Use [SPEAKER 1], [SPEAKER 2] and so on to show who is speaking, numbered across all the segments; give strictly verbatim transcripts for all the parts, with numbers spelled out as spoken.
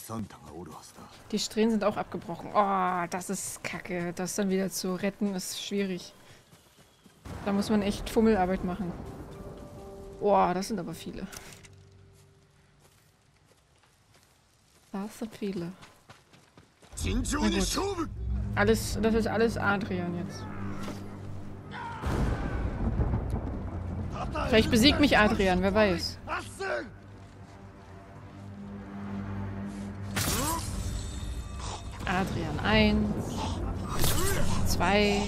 [SPEAKER 1] Die Strähnen sind auch abgebrochen. Oh, das ist kacke. Das dann wieder zu retten ist schwierig. Da muss man echt Fummelarbeit machen. Oh, das sind aber viele. Das sind viele. Na gut. Alles, das ist alles Adrian jetzt. Vielleicht besiegt mich Adrian, wer weiß. Adrian eins, zwei,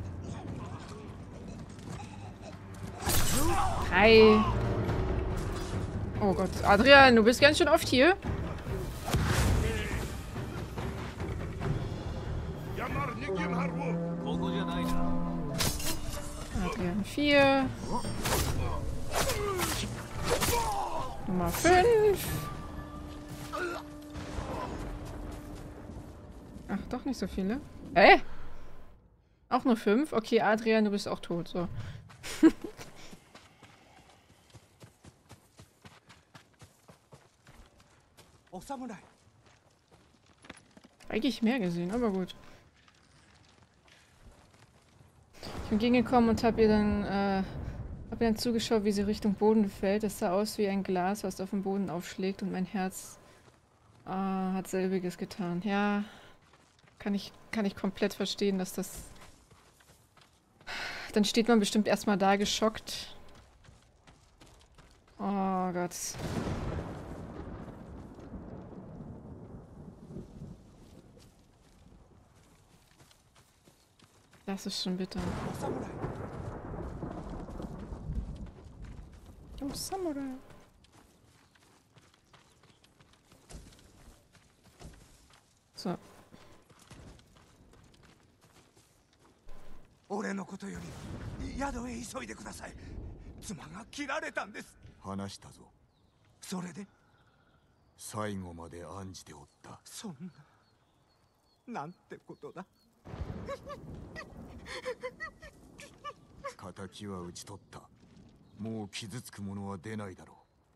[SPEAKER 1] drei. Oh Gott, Adrian, du bist ganz schön oft hier. Adrian vier. Nummer fünf. Ach, doch nicht so viele. Hä? Auch nur fünf? Okay, Adrian, du bist auch tot. So. Eigentlich mehr gesehen, aber gut. Ich bin gegengekommen und habe ihr dann, äh, hab ihr dann zugeschaut, wie sie Richtung Boden fällt. Das sah aus wie ein Glas, was auf dem Boden aufschlägt, und mein Herz äh, hat selbiges getan. Ja, kann ich, kann ich komplett verstehen, dass das... Dann steht man bestimmt erstmal da geschockt. Oh Gott. Das ist schon bitter. Oh, Samurai. So.
[SPEAKER 2] 俺のことより宿へ急いでください。妻が切られたんです。
[SPEAKER 3] 話したぞ。
[SPEAKER 2] それで
[SPEAKER 3] 最後まで案じておった。
[SPEAKER 2] そんな、なんてことだ。
[SPEAKER 3] 敵は討ち取った。もう傷つくものは出ないだろう。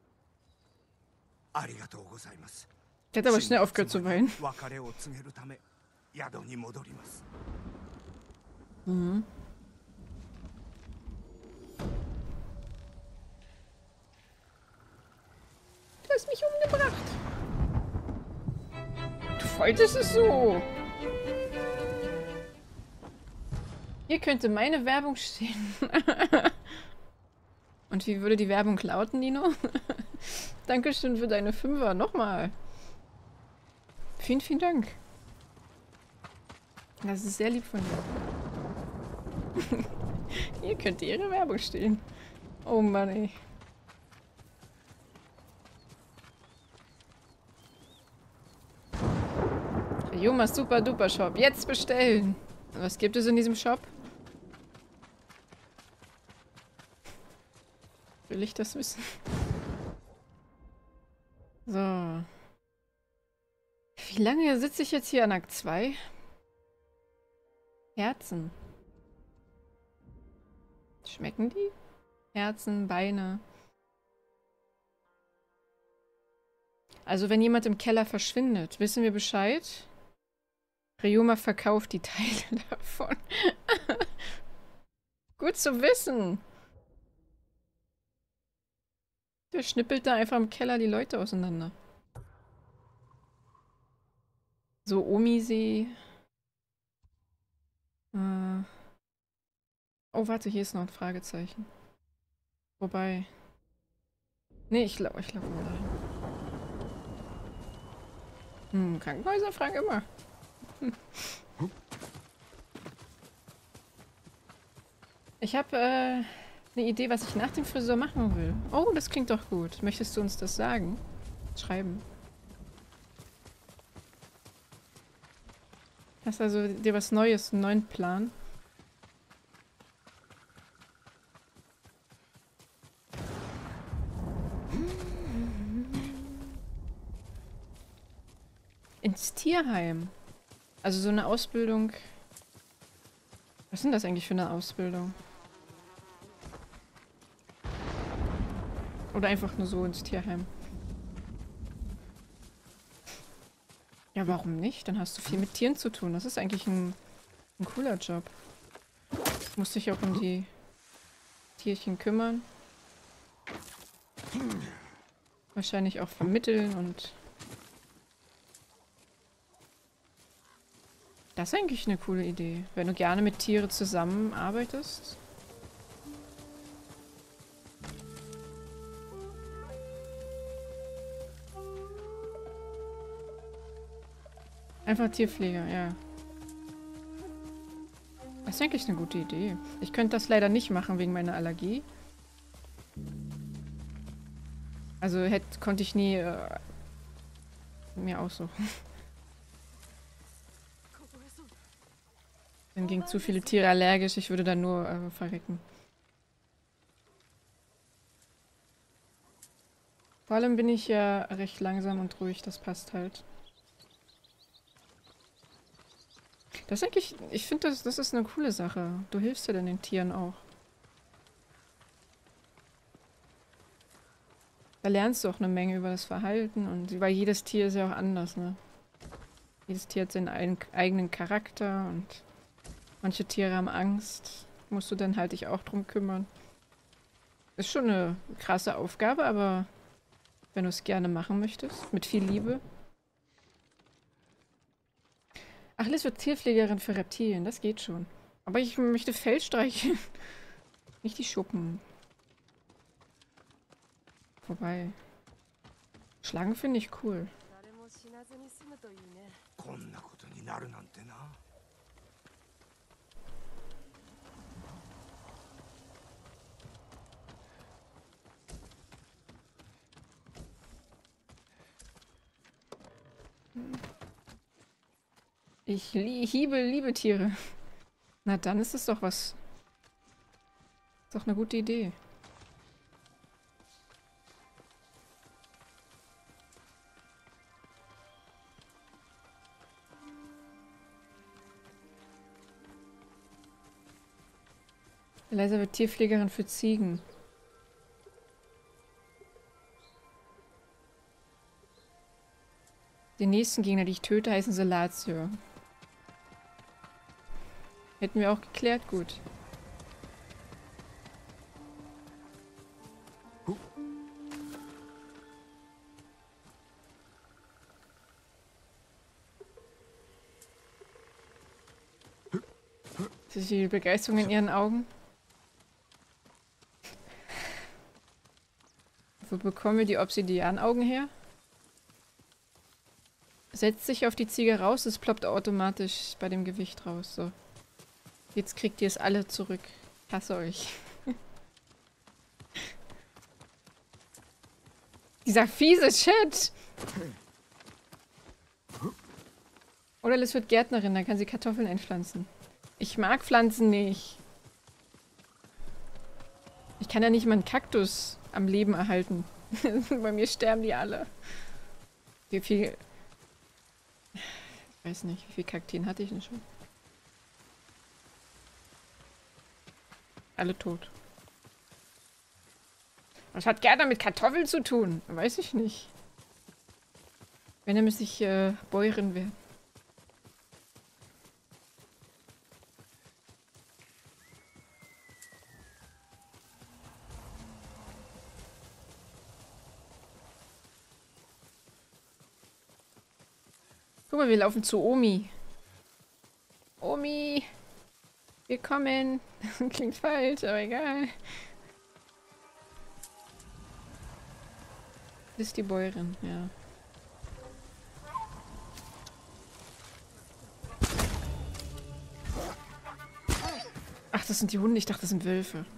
[SPEAKER 2] ありがとうございます。
[SPEAKER 1] Der hat aber schnell aufgehört zu weinen.
[SPEAKER 2] 別れを告げるため宿に戻ります。
[SPEAKER 1] Mhm. Du hast mich umgebracht. Du wolltest es so. Hier könnte meine Werbung stehen. Und wie würde die Werbung lauten, Nino? Dankeschön für deine Fünfer. Nochmal. Vielen, vielen Dank. Das ist sehr lieb von dir. Hier könnte ihre Werbung stehen. Oh Mann, ey. Ryoma Super Duper Shop. Jetzt bestellen. Was gibt es in diesem Shop? Will ich das wissen? So. Wie lange sitze ich jetzt hier an Akt zwei? Herzen. Schmecken die? Herzen, Beine. Also wenn jemand im Keller verschwindet, wissen wir Bescheid? Ryoma verkauft die Teile davon. Gut zu wissen. Der schnippelt da einfach im Keller die Leute auseinander. So, Omisee. Äh. Oh, warte, hier ist noch ein Fragezeichen. Wobei. Nee, ich glaube, ich glaube mal dahin. Hm, Krankenhäuser fragen immer. Hm. Ich habe äh, eine Idee, was ich nach dem Friseur machen will. Oh, das klingt doch gut. Möchtest du uns das sagen? Schreiben. Hast also dir was Neues, einen neuen Plan? Ins Tierheim. Also so eine Ausbildung. Was sind das eigentlich für eine Ausbildung? Oder einfach nur so ins Tierheim. Ja, warum nicht? Dann hast du viel mit Tieren zu tun. Das ist eigentlich ein, ein cooler Job. Du musst dich auch um die Tierchen kümmern. Wahrscheinlich auch vermitteln und... Das ist eigentlich eine coole Idee. Wenn du gerne mit Tieren zusammenarbeitest. Einfach Tierpfleger, ja. Das ist eigentlich eine gute Idee. Ich könnte das leider nicht machen wegen meiner Allergie. Also hätte, konnte ich nie äh, mir aussuchen. Dann gegen zu viele Tiere allergisch, ich würde dann nur äh, verrecken. Vor allem bin ich ja recht langsam und ruhig, das passt halt. Das ist eigentlich, ich finde, das, das ist eine coole Sache. Du hilfst ja dann den Tieren auch. Da lernst du auch eine Menge über das Verhalten und weil jedes Tier ist ja auch anders, ne? Jedes Tier hat seinen ein, eigenen Charakter und manche Tiere haben Angst. Musst du dann halt dich auch drum kümmern. Ist schon eine krasse Aufgabe, aber wenn du es gerne machen möchtest, mit viel Liebe. Ach, Liz wird Tierpflegerin für Reptilien, das geht schon. Aber ich möchte Fell streicheln. Nicht die Schuppen. Wobei. Schlangen finde ich cool.
[SPEAKER 2] こんなことになるなんてな。
[SPEAKER 1] Ich lie hiebe, liebe Tiere. Na dann ist es doch was. Ist doch eine gute Idee. Eliza wird Tierpflegerin für Ziegen. Die nächsten Gegner, die ich töte, heißen Salatio. Hätten wir auch geklärt, gut. Ist die Begeisterung in ihren Augen? Wo bekommen wir die Obsidian-Augen her? Setzt sich auf die Ziege raus, es ploppt automatisch bei dem Gewicht raus. So. Jetzt kriegt ihr es alle zurück. Ich hasse euch. Dieser fiese Shit! Oder Liz wird Gärtnerin, dann kann sie Kartoffeln einpflanzen. Ich mag Pflanzen nicht. Ich kann ja nicht mal einen Kaktus am Leben erhalten. Bei mir sterben die alle. Wie viel... Ich weiß nicht, wie viele Kakteen hatte ich denn schon? Alle tot. Was hat Gärtner mit Kartoffeln zu tun? Weiß ich nicht. Wenn, dann müsste ich äh, Bäuerin werden. Guck mal, wir laufen zu Omi. Omi! Wir kommen. Klingt falsch, aber egal. Das ist die Bäuerin, ja. Ach, das sind die Hunde. Ich dachte, das sind Wölfe.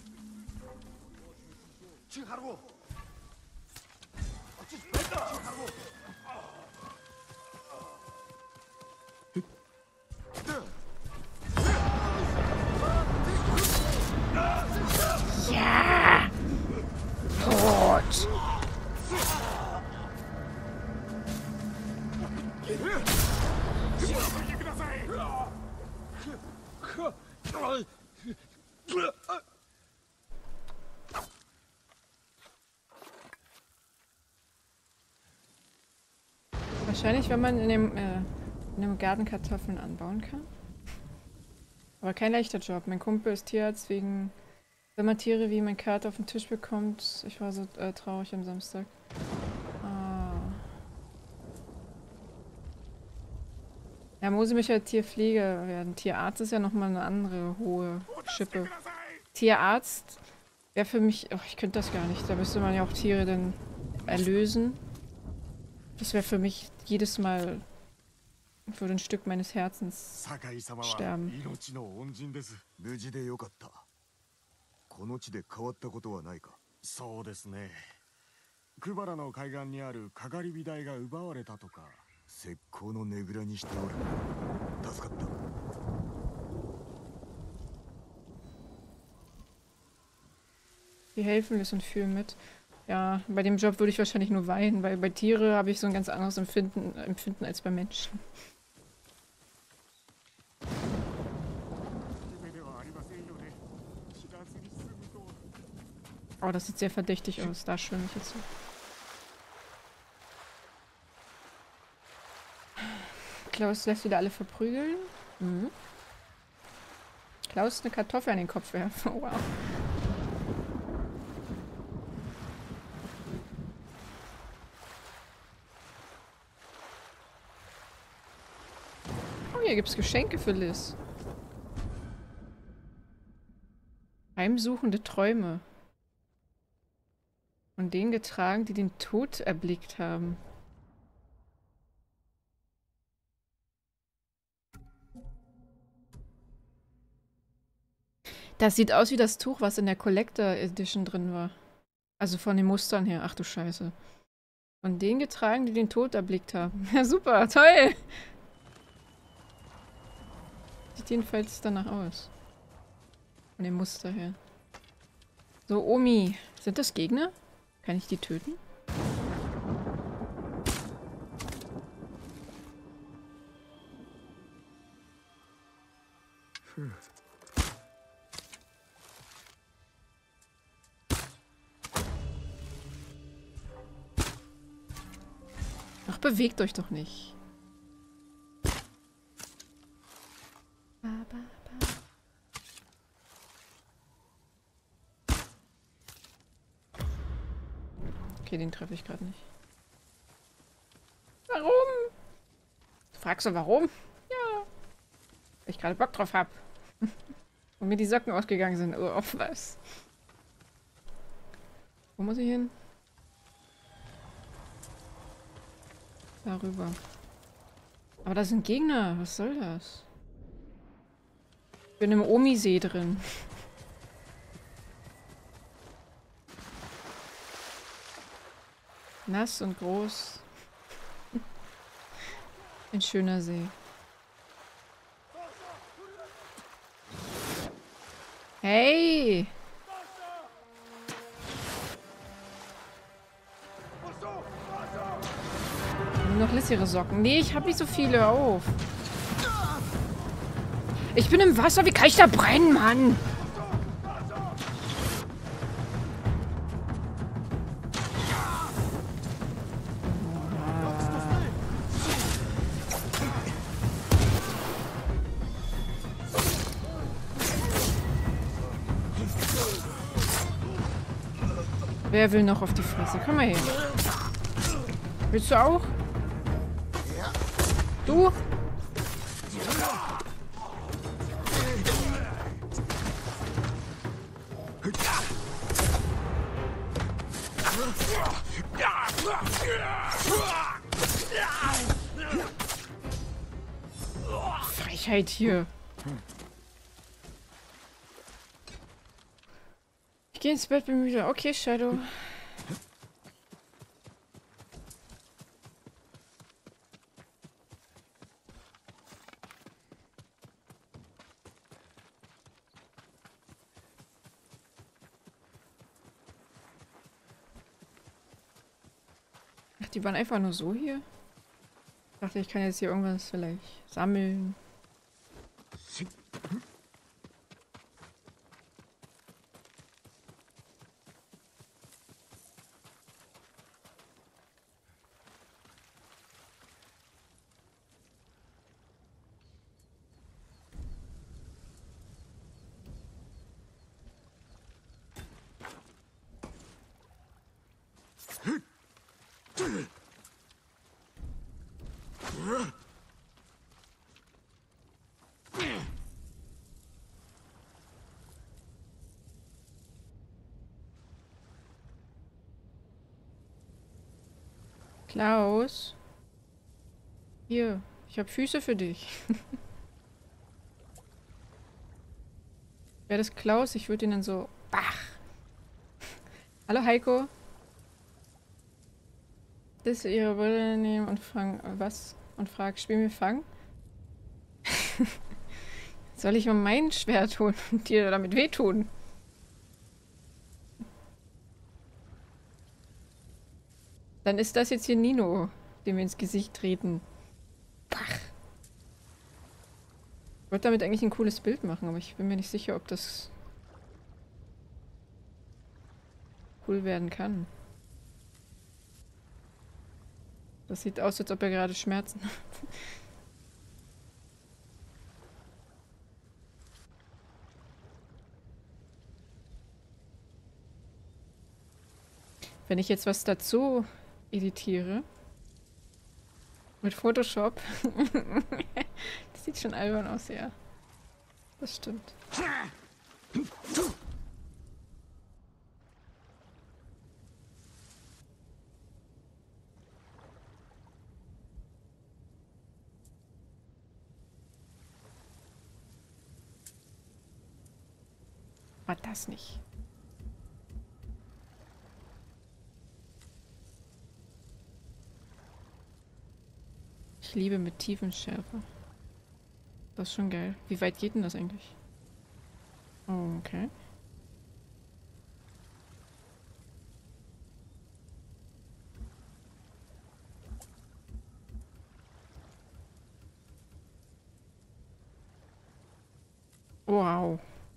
[SPEAKER 1] Ja! Tot! Wahrscheinlich, wenn man in dem, äh, in dem Garten Kartoffeln anbauen kann. Aber kein leichter Job. Mein Kumpel ist Tierarzt wegen, wenn man Tiere wie mein Kater auf den Tisch bekommt. Ich war so äh, traurig am Samstag. Ah. Ja, muss ich mich halt Tierpfleger werden. Tierarzt ist ja nochmal eine andere hohe Schippe. Tierarzt wäre für mich... Oh, ich könnte das gar nicht. Da müsste man ja auch Tiere dann erlösen. Das wäre für mich jedes Mal... würde ein Stück meines Herzens sterben.
[SPEAKER 3] 無事でよかった。この地で変わったことはないか。
[SPEAKER 4] そうですね。クバラの海岸にあるかがり火台が奪われたとか。
[SPEAKER 3] 石膏のねぐらにしておる。助かった。
[SPEAKER 1] Die helfen mir und fühlen mit. Ja, bei dem Job würde ich wahrscheinlich nur weinen, weil bei Tiere habe ich so ein ganz anderes Empfinden, Empfinden als bei Menschen. Oh, das sieht sehr verdächtig aus. Da schwimme ich jetzt. Klaus lässt wieder alle verprügeln. Mhm. Klaus eine Kartoffel an den Kopf werfen. Wow. Oh, hier gibt's Geschenke für Liz. Heimsuchende Träume. Von denen getragen, die den Tod erblickt haben. Das sieht aus wie das Tuch, was in der Collector Edition drin war. Also von den Mustern her. Ach du Scheiße. Von denen getragen, die den Tod erblickt haben. Ja, super, toll! Sieht jedenfalls danach aus. Von dem Muster her. So, Omi. Sind das Gegner? Kann ich die töten?
[SPEAKER 3] Hm.
[SPEAKER 1] Ach, bewegt euch doch nicht. Okay, den treffe ich gerade nicht. Warum? Fragst du warum? Ja. Weil ich gerade Bock drauf habe. Und mir die Socken ausgegangen sind. Oh, auf was? Wo muss ich hin? Darüber. Aber da sind Gegner. Was soll das? Ich bin im Omi-See drin. Nass und groß. Ein schöner See. Hey! Noch Liz ihre Socken. Nee, ich hab nicht so viele. Auf. Ich bin im Wasser. Wie kann ich da brennen, Mann? Wer will noch auf die Fresse? Komm mal her. Willst du auch? Du? Frechheit hier. Ich gehe ins Bett, bin müde. Okay, Shadow. Ach, die waren einfach nur so hier? Ich dachte, ich kann jetzt hier irgendwas vielleicht sammeln. Klaus? Hier, ich habe Füße für dich. Wäre das Klaus? Ich würde ihn dann so... Bach! Hallo Heiko? Das ihre Brille nehmen und fangen... Was? Und frag, spiel mir Fang? Soll ich mal mein Schwert holen und dir damit wehtun? Dann ist das jetzt hier Nino, dem wir ins Gesicht treten. Pach. Ich wollte damit eigentlich ein cooles Bild machen, aber ich bin mir nicht sicher, ob das cool werden kann. Das sieht aus, als ob er gerade Schmerzen hat. Wenn ich jetzt was dazu editiere mit Photoshop, das sieht schon albern aus, ja. Das stimmt. War das nicht? Ich liebe mit Tiefenschärfe. Das ist schon geil. Wie weit geht denn das eigentlich? Oh, okay. Wow.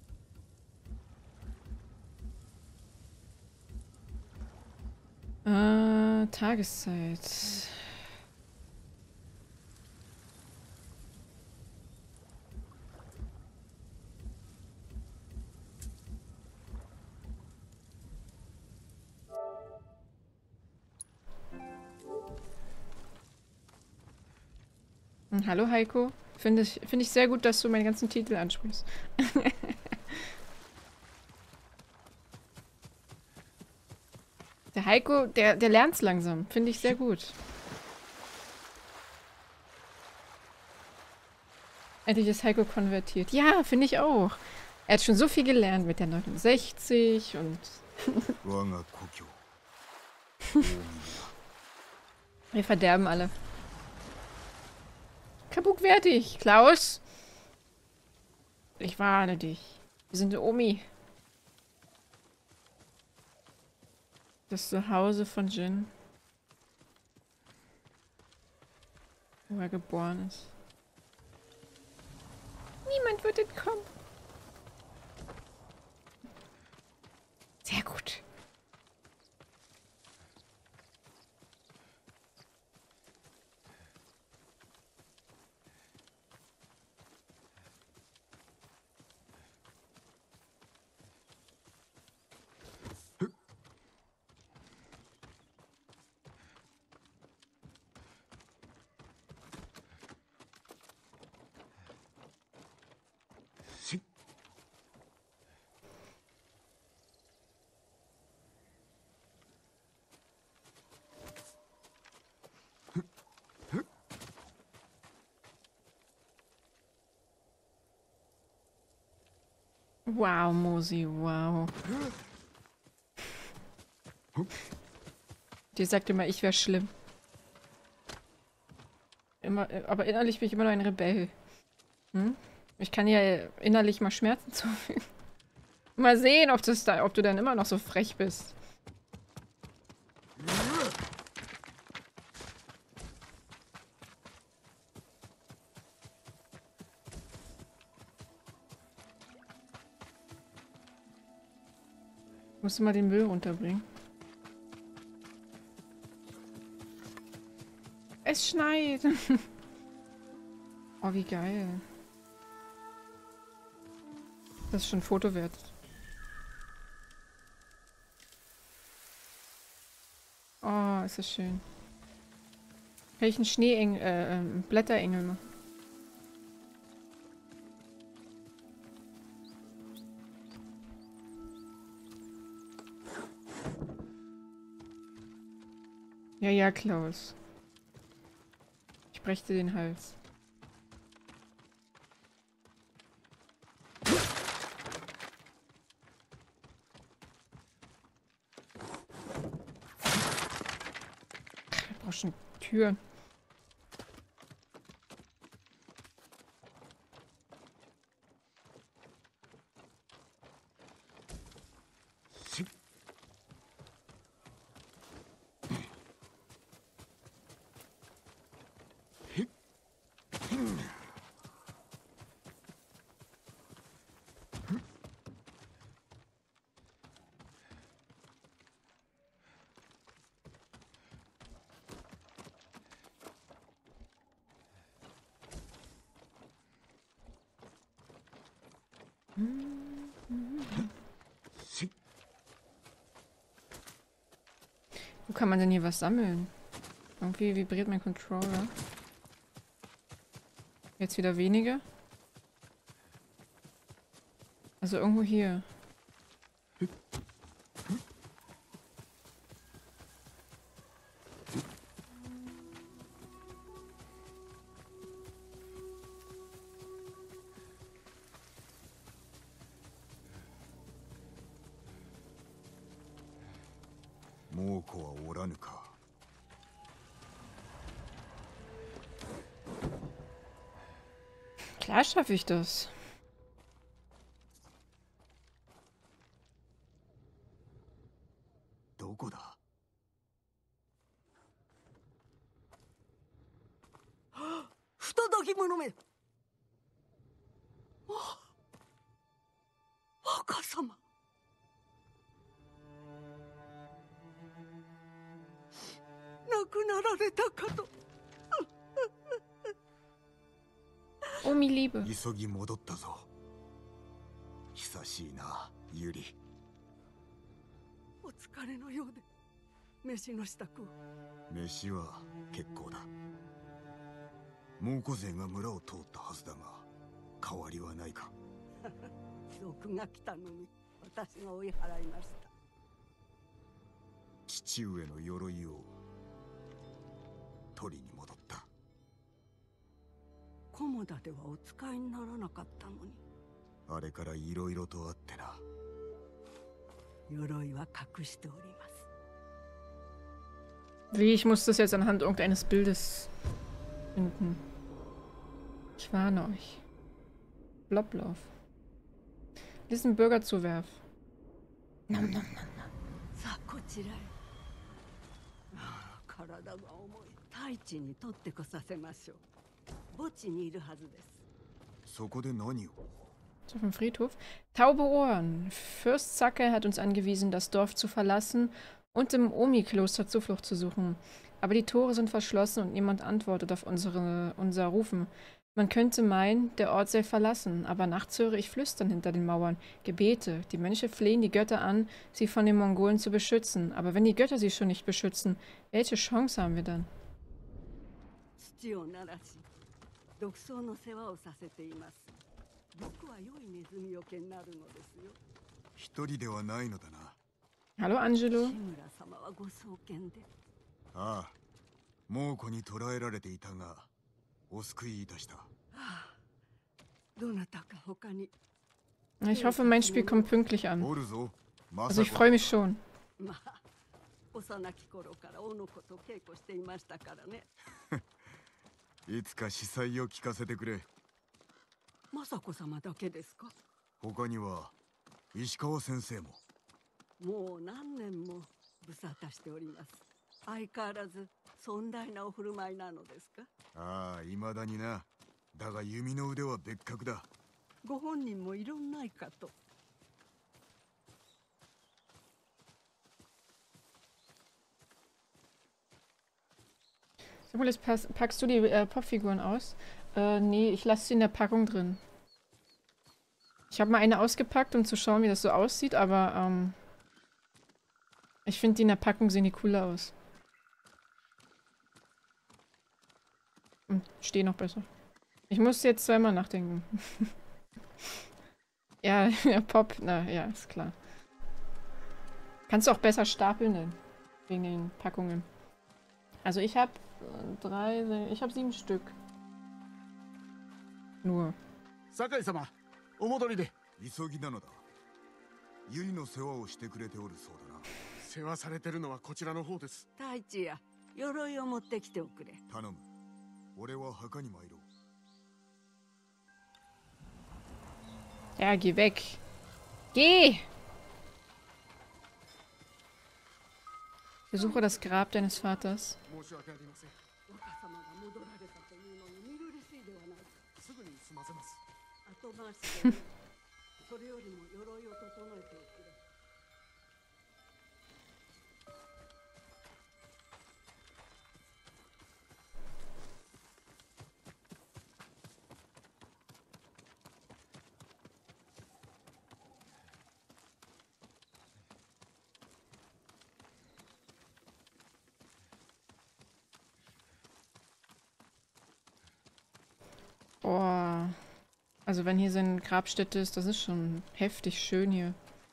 [SPEAKER 1] Äh, Tageszeit. Hm, hallo Heiko. Finde ich, finde ich sehr gut, dass du meinen ganzen Titel ansprichst. Der Heiko, der, der lernt's langsam. Finde ich sehr gut. Endlich ist Heiko konvertiert. Ja, finde ich auch. Er hat schon so viel gelernt mit der neunundsechzig und... Wir verderben alle. Kabuk fertig. Klaus? Ich warne dich. Wir sind Omi. Das Zuhause von Jin. Wo er geboren ist. Niemand wird entkommen. Sehr gut. Wow, Mosi, wow. Die sagt immer, ich wäre schlimm. Immer, aber innerlich bin ich immer noch ein Rebell. Hm? Ich kann ja innerlich mal Schmerzen zufügen. Mal sehen, ob, das da, ob du dann immer noch so frech bist. Musst du mal den Müll runterbringen. Es schneit. Oh, wie geil. Das ist schon ein Foto wert. Oh, ist das schön. Kann ich einen Schneeengel, äh, einen Blätterengel machen? Ja, ja, Klaus. Ich breche dir den Hals. Ich brauche schon Türen. Wo kann man denn hier was sammeln? Irgendwie vibriert mein Controller. Jetzt wieder weniger. Also irgendwo hier.
[SPEAKER 3] Mokoはおらぬか。
[SPEAKER 1] Klar schaffe ich das.
[SPEAKER 3] Wo da?
[SPEAKER 5] 不届き者め。あ、若様。亡くなられたかと。
[SPEAKER 1] Oh, mi Liebe.
[SPEAKER 3] 急ぎ戻ったぞ。久しいな、ユリ。
[SPEAKER 5] お疲れのようで、飯の支度を。
[SPEAKER 3] 飯は結構だ。猛虎勢が村を通ったはずだが、変わりはないか。
[SPEAKER 5] 賊が来たのに、私が追い払いました。
[SPEAKER 3] 父上の鎧を取りに戻った。
[SPEAKER 5] 菰田ではお使いにならなかったのに。
[SPEAKER 3] あれからいろいろとあってな。
[SPEAKER 5] 鎧は隠しております。
[SPEAKER 1] Wie, ich muss das jetzt anhand irgendeines Bildes finden. Ich warne euch. Bloblauf. Diesen Bürger zuwerf. Nom, nom, nom, nom.
[SPEAKER 5] さあこちらへ。ああ、体が重い。太一に取ってこさせましょう。墓地にいるはずです。
[SPEAKER 3] そこで何を？
[SPEAKER 1] Auf dem Friedhof. Taube Ohren. Fürst Zacke hat uns angewiesen, das Dorf zu verlassen und im Omi-Kloster Zuflucht zu suchen. Aber die Tore sind verschlossen und niemand antwortet auf unsere, unser Rufen. Man könnte meinen, der Ort sei verlassen, aber nachts höre ich Flüstern hinter den Mauern. Gebete. Die Mönche flehen die Götter an, sie von den Mongolen zu beschützen. Aber wenn die Götter sie schon nicht beschützen, welche Chance haben wir dann?
[SPEAKER 5] 土を鳴らし、独草の世話をさせています。僕は良いネズミよけになるのですよ。
[SPEAKER 3] 一人ではないのだな。
[SPEAKER 1] Hallo Angelo.
[SPEAKER 5] 志村様はご創建で。
[SPEAKER 3] ああ、猛虎に捕らえられていたが、お救いいたした。
[SPEAKER 5] ああ、どなたか他に。
[SPEAKER 1] Ich hoffe, mein Spiel kommt pünktlich an.
[SPEAKER 3] おるぞ。ま
[SPEAKER 1] Also
[SPEAKER 3] さ
[SPEAKER 1] ich
[SPEAKER 3] か
[SPEAKER 1] freue mich schon.
[SPEAKER 5] まあ、幼き頃からおの子と稽古していましたからね。
[SPEAKER 3] いつか司祭を聞かせてくれ。
[SPEAKER 5] 雅子様だけですか？
[SPEAKER 3] 他には石川先生も。
[SPEAKER 5] もう何年も無沙汰しております。相変わらず尊大なお振る舞いなのですか？
[SPEAKER 3] ああ、未だにな。だが弓の腕は別格だ。
[SPEAKER 5] ご本人もいろんないかと。
[SPEAKER 1] Simulis, packst du die äh, Popfiguren aus? Äh, nee, ich lasse sie in der Packung drin. Ich habe mal eine ausgepackt, um zu schauen, wie das so aussieht, aber ähm, ich finde, die in der Packung sehen die cooler aus. stehe noch besser. Ich muss jetzt zweimal nachdenken. Ja, ja, Pop, na ja, ist klar. Kannst du auch besser stapeln denn? Wegen den Packungen. Also ich habe drei, ich habe sieben Stück. Nur.
[SPEAKER 4] 酒井様、お戻りで。
[SPEAKER 3] 急ぎなのだ。ユリの世話をしてくれておるそうだな。
[SPEAKER 4] 世話されてるのはこちらの方です。
[SPEAKER 5] 太一や鎧を持ってきておくれ。
[SPEAKER 3] 頼む。俺は墓に参ろう。
[SPEAKER 1] Ja, geh weg. Geh! Besuche das Grab deines Vaters.
[SPEAKER 4] 申し訳ありません。
[SPEAKER 5] 若様が戻られたというのに見苦しいではないか。
[SPEAKER 4] すぐに済ませます。
[SPEAKER 5] 後回しでいい。それよりも鎧を整えておくれ。
[SPEAKER 1] Boah. Also wenn hier so eine Grabstätte ist, das ist schon heftig schön hier.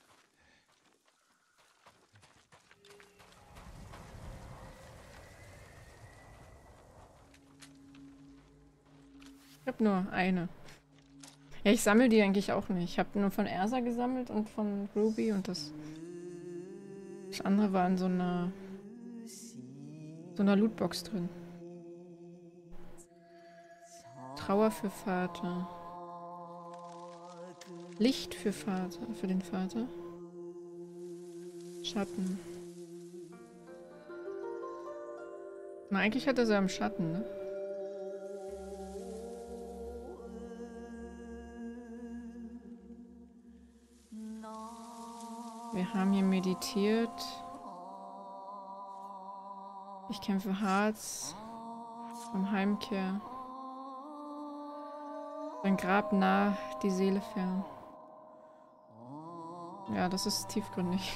[SPEAKER 1] Ich habe nur eine. Ja, ich sammle die eigentlich auch nicht. Ich habe nur von Ersa gesammelt und von Ruby und das... Das andere war in so einer... so einer Lootbox drin. Trauer für Vater. Licht für Vater, für den Vater. Schatten. Na, eigentlich hat er so am Schatten, ne? Wir haben hier meditiert. Ich kämpfe hart. Vom Heimkehr. Ein Grab nah, die Seele fern. Ja, das ist tiefgründig.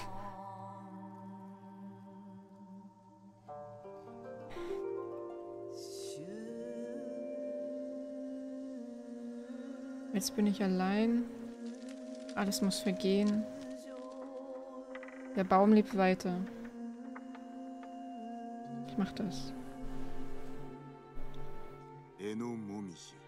[SPEAKER 1] Jetzt bin ich allein. Alles muss vergehen. Der Baum lebt weiter. Ich mach das.
[SPEAKER 3] Enomomishi.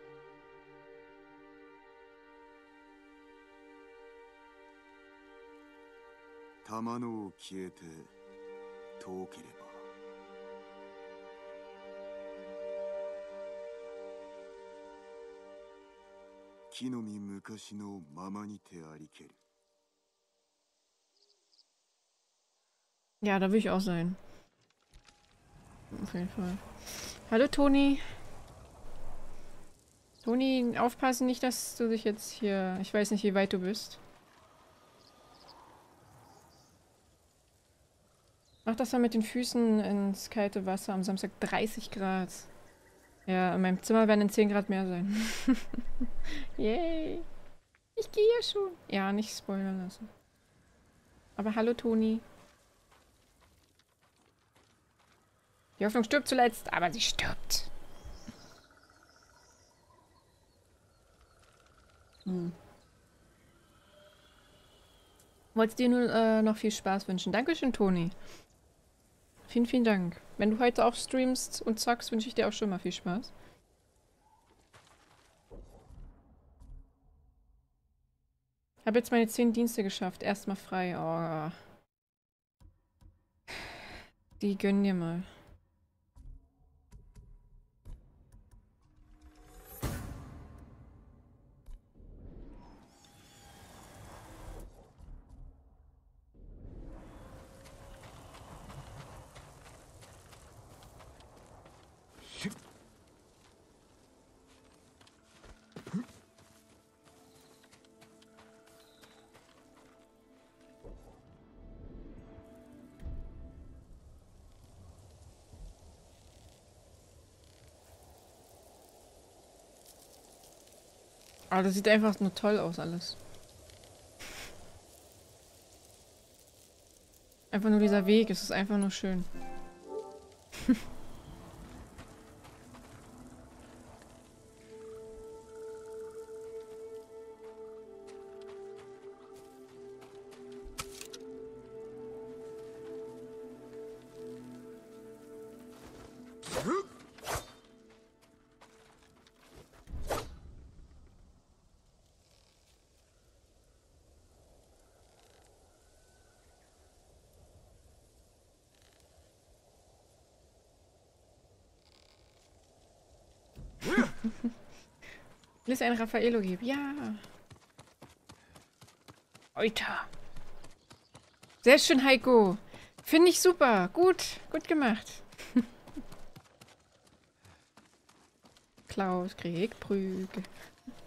[SPEAKER 3] 玉のを消えて遠ければ木の実昔のままにてありける。
[SPEAKER 1] Ja, da will ich auch sein. Auf jeden Fall. Hallo Toni. Toni, aufpassen nicht, dass du dich jetzt hier... Ich weiß nicht, wie weit du bist. Mach das mal mit den Füßen ins kalte Wasser am Samstag. dreißig Grad. Ja, in meinem Zimmer werden in zehn Grad mehr sein. Yay. Ich gehe ja schon. Ja, nicht spoilern lassen. Aber hallo Toni. Die Hoffnung stirbt zuletzt, aber sie stirbt. Hm. Wollte dir nur äh, noch viel Spaß wünschen. Dankeschön, Toni. Vielen, vielen Dank. Wenn du heute auch streamst und zockst, wünsche ich dir auch schon mal viel Spaß. Habe jetzt meine zehn Dienste geschafft. Erstmal frei. Oh. Die gönnen dir mal. Aber das sieht einfach nur toll aus, alles. Einfach nur dieser Weg, es ist einfach nur schön. Will es ein Raffaello geben? Ja. Oita. Sehr schön, Heiko. Finde ich super. Gut. Gut gemacht. Klaus kriegt Prügel.